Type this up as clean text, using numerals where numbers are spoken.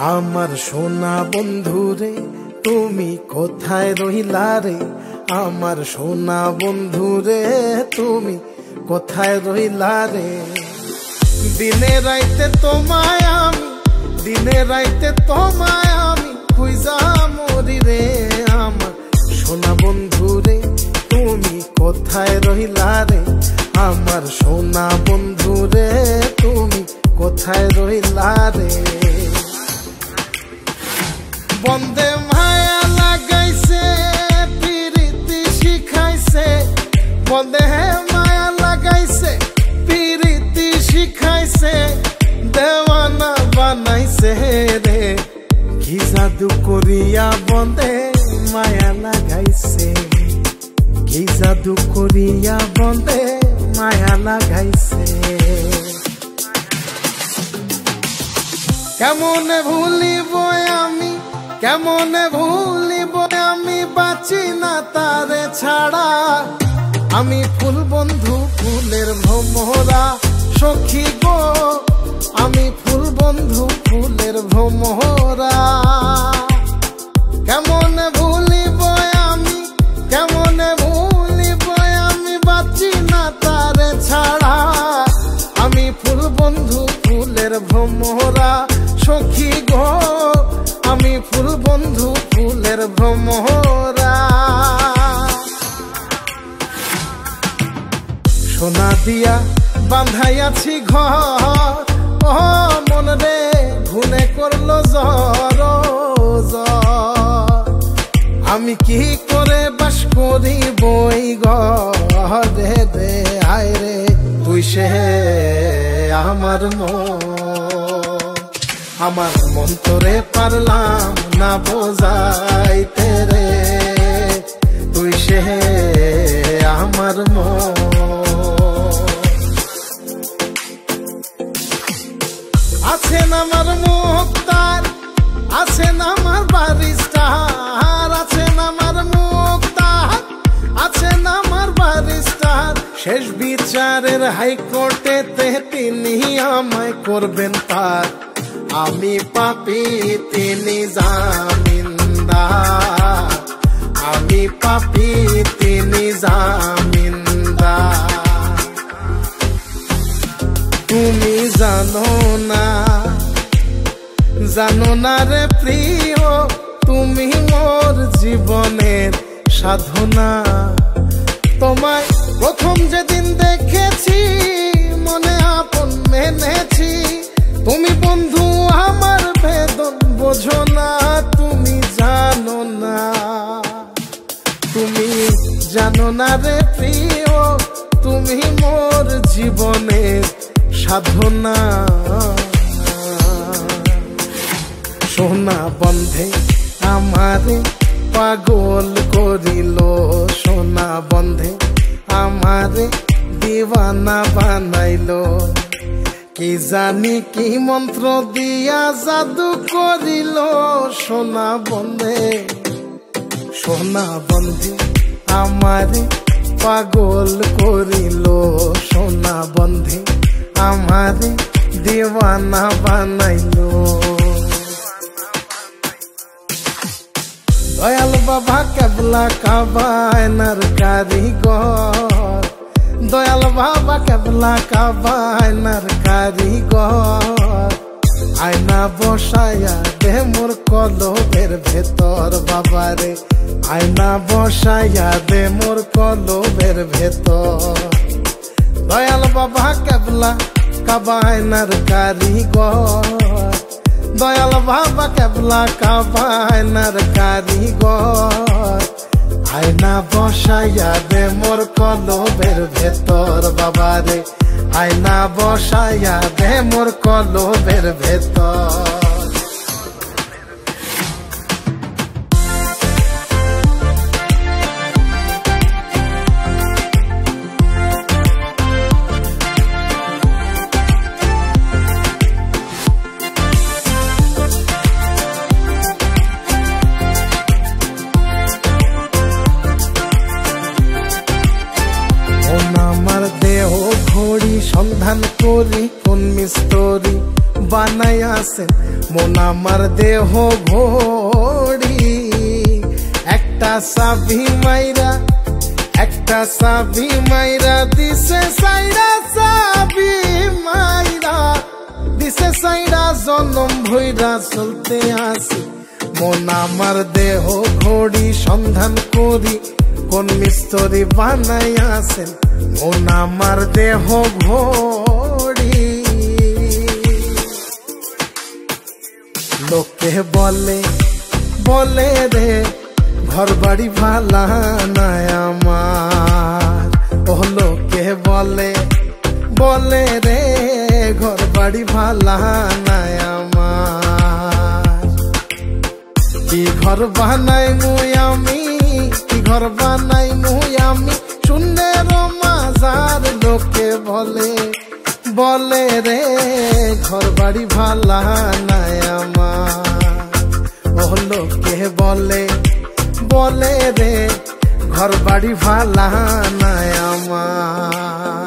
আমার সোনা বন্ধু রে তুমি কোথায় রইলা রে, আমার সোনা বন্ধু রে তুমি কোথায় রইলা রে। দিনে রাইতে তোমায় আমি, দিনে রাইতে তোমায় আমি খুঁজা মরি রে। আমার সোনা বন্ধু রে তুমি কোথায় রইলা রে, আমার সোনা বন্ধু রে তুমি কোথায় রইলা রে। বন্দে মায়া লাগাইছে প্রীতি শিখাইছে, বন্দে মায়া লাগাইছে প্রীতি শিখাইছে, দেওয়ানা বানাইছে রে। কি জাদু করিয়া বন্দে মায়া লাগাইছে, কি জাদু করিয়া বন্দে মায়া লাগাইছে। কেমনে ভুলিব আমি, কেমনে ভুলিব আমি, বাঁচি না তারে ছাড়া। আমি ফুল বন্ধু ফুলের ভ্রমরা সখী গো, আমি ফুল বন্ধু ফুলের ভ্রমরা। কেমনে ভুলিব আমি, কেমনে ভুলিব আমি, বাঁচি না তারে ছাড়া। আমি ফুল বন্ধু ফুলের ভ্রমরা সখী গো, আমি ফুল বন্ধু ফুলের ভ্রমরা। সোনা দিয়া বাঁধাইয়াছি ঘর, ও মন রে ঘুনে করলো জ্বর জ্বর। আমি কি করে বাস করি বই ঘরে রে, আয় রে তুই সে আমার মন। আমার মন তোরে পারলাম না বোঝাইতে রে, তুই সে আমার মন। আছেন আমার মুক্তার, আছেন আমার বারিস্টার, আছেন আমার মুক্তার, আছেন আমার বারিস্টার। শেষ বিচারের হাইকোর্টেতে তিনি আমায় করবেন পার। আমি পাপী তিনি জামিনদার, আমি পাপী তিনি জামিনদার। তুমি জানো না, জানো না রে প্রিয়, তুমি মোর জীবনের সাধনা। তোমায় প্রথম যেদিন দেখেছি মনে আপন মেনেছি। তুমি বন্ধু আমার বেদন বোঝো না, তুমি জানো না, তুমি জানো না রে প্রিয়, তুমি মোর জীবনের সাধনা। সোনা বন্ধে আমারে পাগল করিল, সোনা বন্ধে আমারে দিওয়ানা বানাইলো। কি জানি কি মন্ত্র দিয়া জাদু করিল সোনা বন্ধে, সোনা বন্ধে আমারে পাগল করিল, সোনা বন্ধে আমারে দিওয়ানা বানাইলো। দয়াল বাবা কেবলা কাবায়নার কারিগর, দয়াল বাবা কেবলা কাবায়নার কারিগর। আয়না বসায়া দে মোর কলবের ভেতর বাবারে, আয়না বসায়া দে মোর কলবের ভেতর। দয়াল বাবা কেবলা কাবায়নার কারিগর, দয়াল বাবা কেবলা কাবায়নার কারিগর। আয়না বসাইয়া দে মোর কলবের ভেতর বাবারে, আয়না বসাইয়া দে মোর কলবের ভেতর। সন্ধান করি কোন মিস্তরি বানায়া আছেন মন আমার দেহ ঘড়ি একটা চাবি মাইরা দিছে সাইরা চাবি মাইরা দিছে সাইরা জনম ভইরা চলতে আসি মন আমার দেহ ঘড়ি সন্ধান করি কোন মিস্ত্রি বানাই আছেন মন আমার দেহ ঘড়ি লোকে বলে রে ঘর বাড়ি ভালা নাই আমার ও লোকে বলে রে ঘর বাড়ি ভালা নাই আমার কি ঘর বানাই মুই আমি শূন্যের মাঝার লোকে বলে রে ঘর বাড়ি ভালা নাই আমার ও লোকে বলে রে ঘর বাড়ি ভালা নাই আমার